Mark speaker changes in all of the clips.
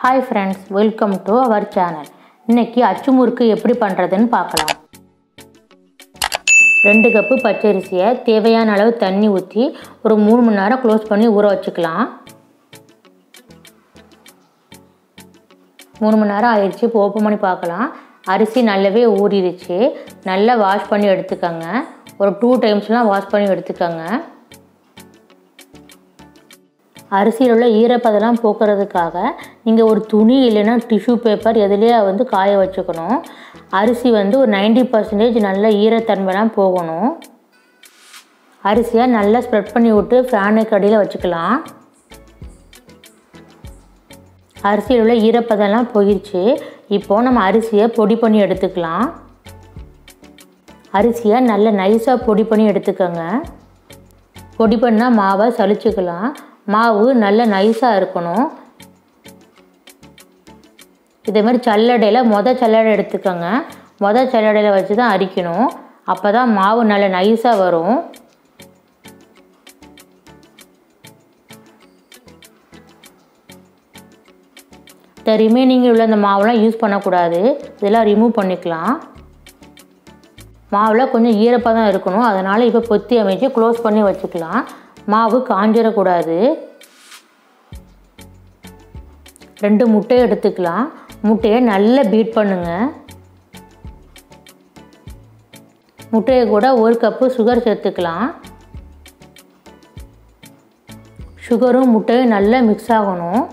Speaker 1: Hi friends, welcome to our channel. இன்னைக்கு அச்சு முறுக்கு எப்படி பண்றதுன்னு பார்க்கலாம். 2 கப் பச்சரிசியை தேவையான அளவு தண்ணி ஊத்தி ஒரு 3 மணி நேரம் க்ளோஸ் பண்ணி ஊற வச்சுக்கலாம். 3 மணி நேரம் ஆயிடுச்சு. இப்போ ஓபன் பண்ணி பார்க்கலாம். அரிசி நல்லாவே ஊறிடுச்சு. நல்லா வாஷ் பண்ணி எடுத்துக்கங்க. ஒரு 2 டைம்ஸ்லாம் வாஷ் பண்ணி எடுத்துக்கங்க. அரிசியில் உள்ள ஈரப்பதெல்லாம் போக்குறதுக்காக நீங்கள் ஒரு துணி இல்லைன்னா டிஷ்யூ பேப்பர் எதுலேயே காய வச்சுக்கணும். அரிசி ஒரு 90% நல்ல ஈரத்தன்மைலாம் போகணும். அரிசியை நல்லா ஸ்ப்ரெட் பண்ணி விட்டு ஃபேனுக்கு அடியில் வச்சுக்கலாம். அரிசியில் உள்ள ஈரப்பதெல்லாம் போயிடுச்சு. இப்போது நம்ம அரிசியை பொடி பண்ணி எடுத்துக்கலாம். அரிசியை நல்லா நைஸாக பொடி பண்ணி எடுத்துக்கோங்க. பொடி பண்ணால் மாவை சலிச்சுக்கலாம். மாவு நல்ல நைஸாக இருக்கணும். இதே மாதிரி சல்லடையில் சல்லடை எடுத்துக்கோங்க. சல்லடையில் வச்சு தான் அரிக்கணும். அப்போ தான் மாவு நல்ல நைஸாக வரும். இந்த ரிமைனிங் உள்ள இந்த மாவுலாம் யூஸ் பண்ணக்கூடாது. இதெல்லாம் ரிமூவ் பண்ணிக்கலாம். மாவில் கொஞ்சம் ஈரப்பதம் இருக்கணும். அதனால் இப்போ பொத்தி அமைச்சு க்ளோஸ் பண்ணி வச்சுக்கலாம். மாவு காஞ்சிடக்கூடாது. 2 முட்டையை எடுத்துக்கலாம். முட்டையை நல்லா பீட் பண்ணுங்க. முட்டையை கூட 1 கப்பு சுகர் சேர்த்துக்கலாம். சுகரும் முட்டையும் நல்லா மிக்ஸ் ஆகணும்.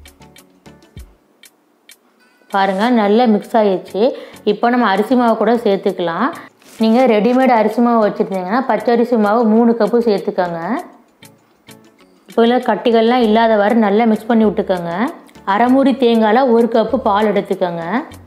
Speaker 1: பாருங்கள், நல்லா மிக்ஸ் ஆகிடுச்சு. இப்போ நம்ம அரிசி மாவு கூட சேர்த்துக்கலாம். நீங்கள் ரெடிமேட் அரிசி மாவு வச்சுருந்தீங்கன்னா பச்சரிசி மாவு 3 கப்பு சேர்த்துக்கோங்க. இப்போ இல்லை கட்டிகள்லாம் இல்லாதவாறு நல்லா மிக்ஸ் பண்ணி விட்டுக்கோங்க. அரைமுறி தேங்காயில் 1 கப்பு பால் எடுத்துக்கோங்க.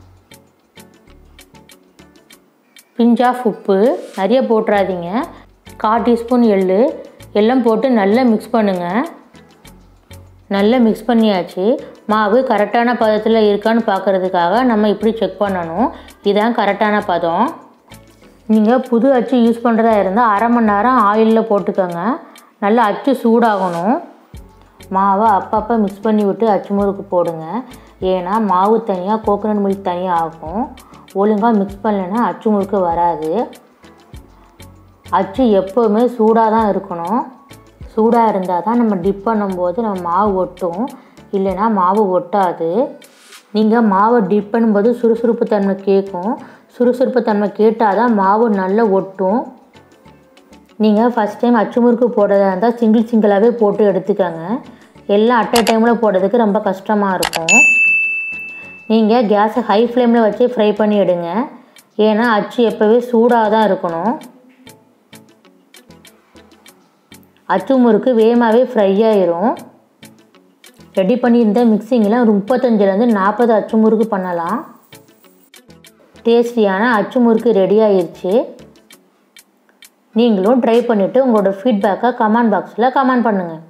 Speaker 1: பிஞ்ச் ஆஃப் உப்பு, நிறைய போட்டுறாதீங்க. 1/4 டீஸ்பூன் எள்ளு எல்லாம் போட்டு நல்லா மிக்ஸ் பண்ணுங்கள். நல்லா மிக்ஸ் பண்ணியாச்சு. மாவு கரெக்டான பதத்தில் இருக்கான்னு பார்க்குறதுக்காக நம்ம இப்படி செக் பண்ணணும். இதுதான் கரெக்டான பதம். நீங்கள் புது அச்சு யூஸ் பண்ணுறதா இருந்தால் 1/2 மணி நேரம் ஆயிலில் போட்டுக்கோங்க. நல்லா அச்சு சூடாகணும். மாவை அப்பப்போ மிக்ஸ் பண்ணி விட்டு அச்சு முறுக்கு போடுங்க. ஏன்னா மாவு தனியாக கோகோனட் மில்க் தனியாக ஆகும். ஒழுங்காக மிக்ஸ் பண்ணலைன்னா அச்சு முறுக்கு வராது. அச்சு எப்போவுமே சூடாக தான் இருக்கணும். சூடாக இருந்தால் தான் நம்ம டிப் பண்ணும்போது நம்ம மாவு ஒட்டும். இல்லைன்னா மாவு ஒட்டாது. நீங்கள் மாவை டிப் பண்ணும்போது சுறுசுறுப்பு தன்மை கேட்கும். சுறுசுறுப்பு தன்மை கேட்டால் தான் மாவு நல்லா ஒட்டும். நீங்கள் ஃபஸ்ட் டைம் அச்சு முறுக்கு போடுறதா இருந்தால் சிங்கிளாகவே போட்டு எடுத்துக்கோங்க. எல்லாம் அட் அ டைமில் போடுறதுக்கு ரொம்ப கஷ்டமாக இருக்கும். நீங்கள் கேஸை ஹை ஃப்ளேமில் வச்சு ஃப்ரை பண்ணி எடுங்க. ஏன்னா அச்சு எப்போவே சூடாக தான் இருக்கணும். அச்சு முறுக்கு வேகமாகவே ஃப்ரை ஆயிரும். ரெடி பண்ணியிருந்த மிக்சிங்கில் ஒரு 35லேருந்து 40 அச்சு முறுக்கு பண்ணலாம். டேஸ்டியான அச்சு முறுக்கு ரெடி ஆயிடுச்சு. நீங்களும் ட்ரை பண்ணிவிட்டு உங்களோட ஃபீட்பேக்கை கமெண்ட் பாக்ஸில் கமெண்ட் பண்ணுங்கள்.